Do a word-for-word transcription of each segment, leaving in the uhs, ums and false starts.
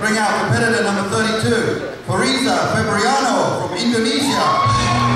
bring out competitor number thirty-two, Fariza Febriano from Indonesia.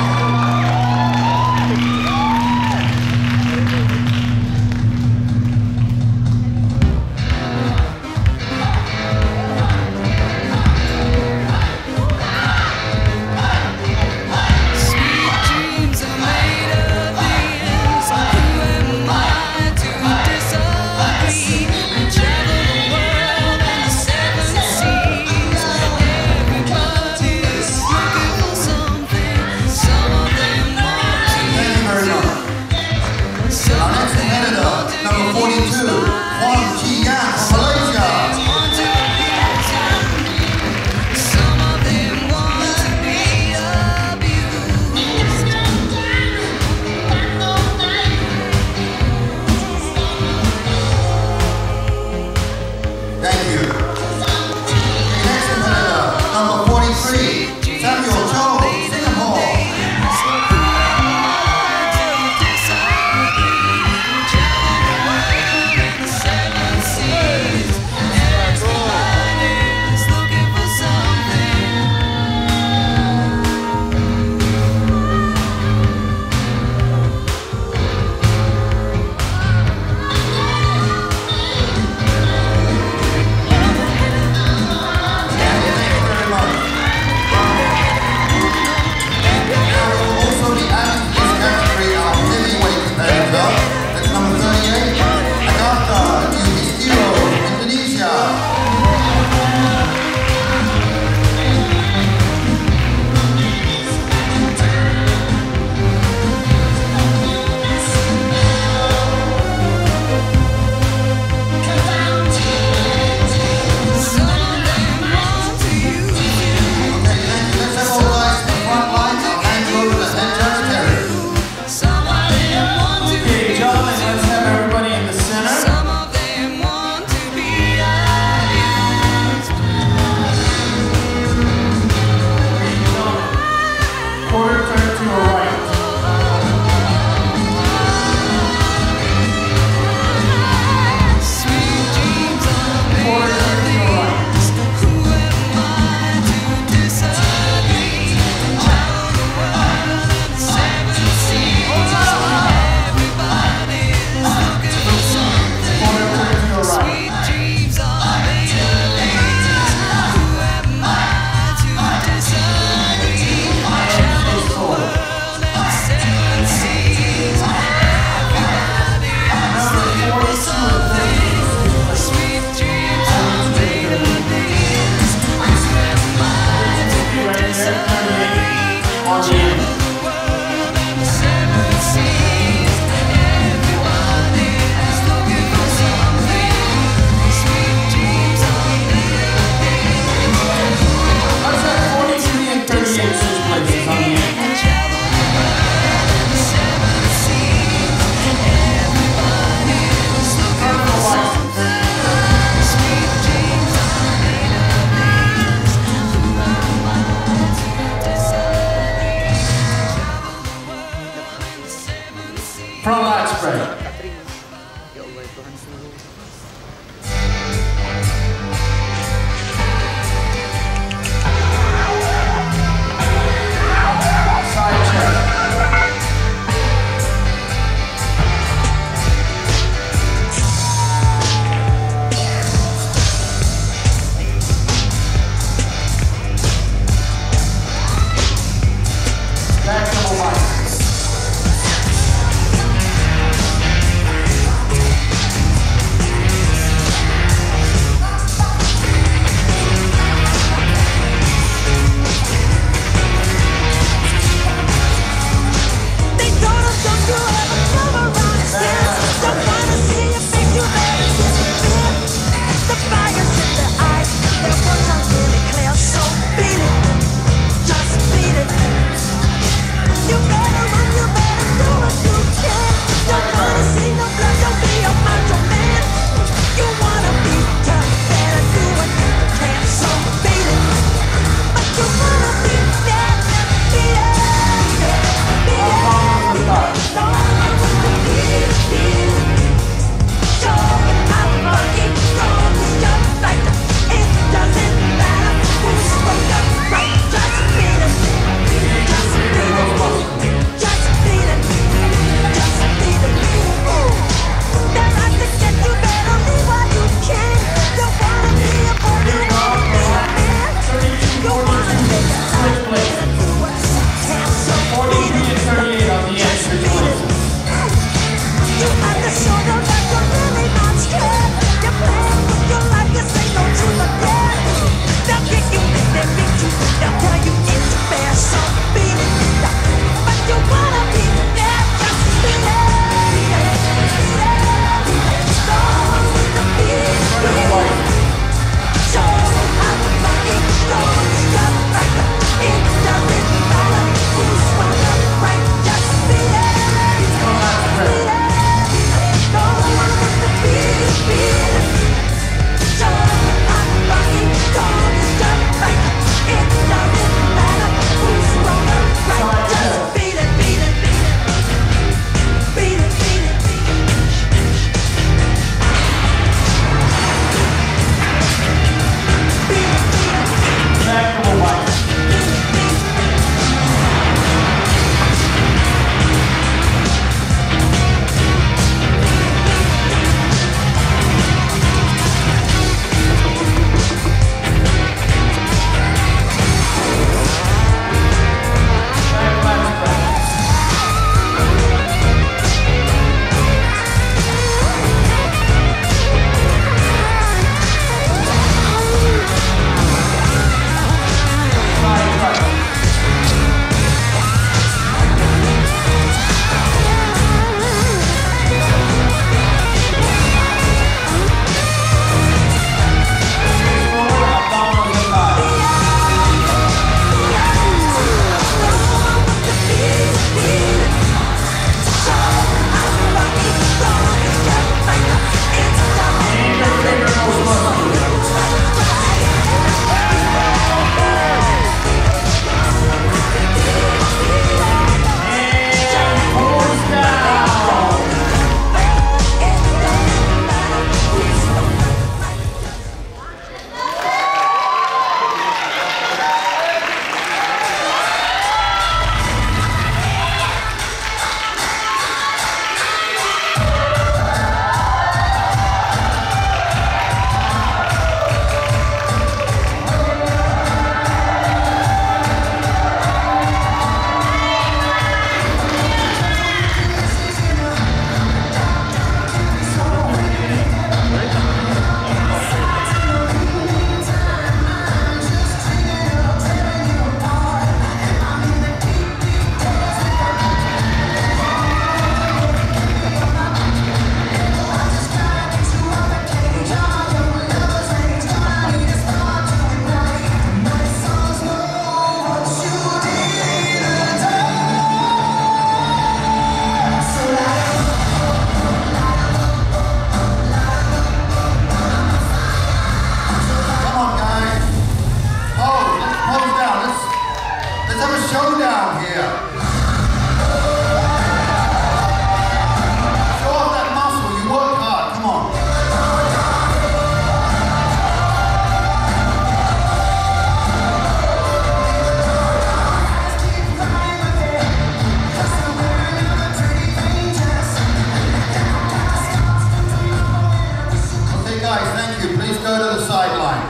guys, thank you. Please go to the sideline.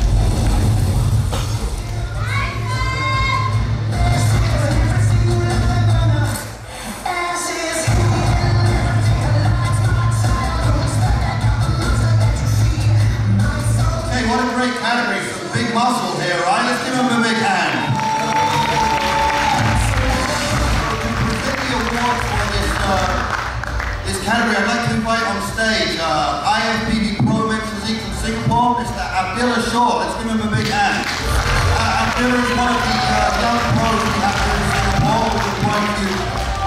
Okay, what a great category for the big muscle here, right? Let's give him a big hand. This category, I'd like to invite on stage uh, I F B B Pro Men's Physique from Singapore, Mister Abdullah Shaw. Let's give him a big hand. Uh, Abdullah is one of the uh, young pros we have here in Singapore. We're quite cute.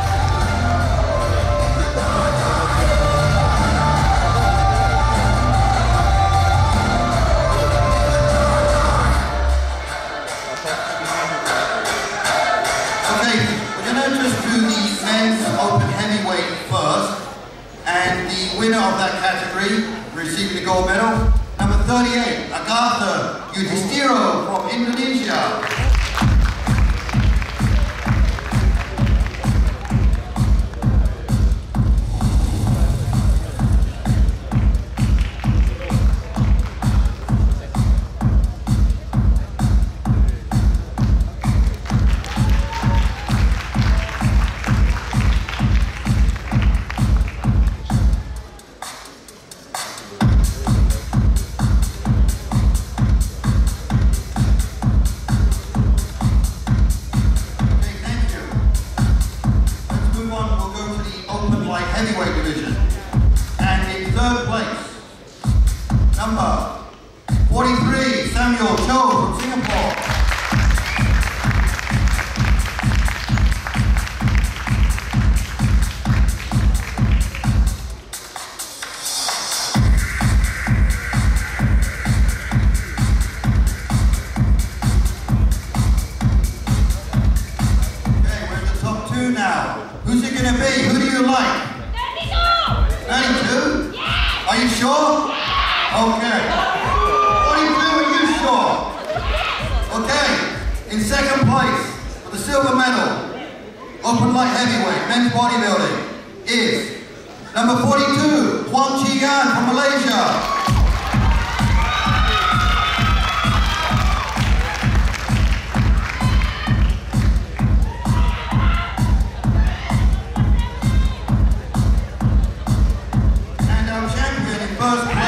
Okay, we're going to just do the men's open heavyweight first. And the winner of that category, receiving the gold medal, number thirty-eight, Agatha Yudhistiro from Indonesia. Heavyweight division. And in third place, number forty-three, Samuel Cho from Singapore. Okay, we're at the top two now. Who's it going to be? Who do you like? thirty-two? Yeah! Are you sure? Yeah! Okay. forty-two, are you sure? Okay. In second place, for the silver medal, open light heavyweight, men's bodybuilding, is number forty-two, Huang Chi-Yan from Malaysia. First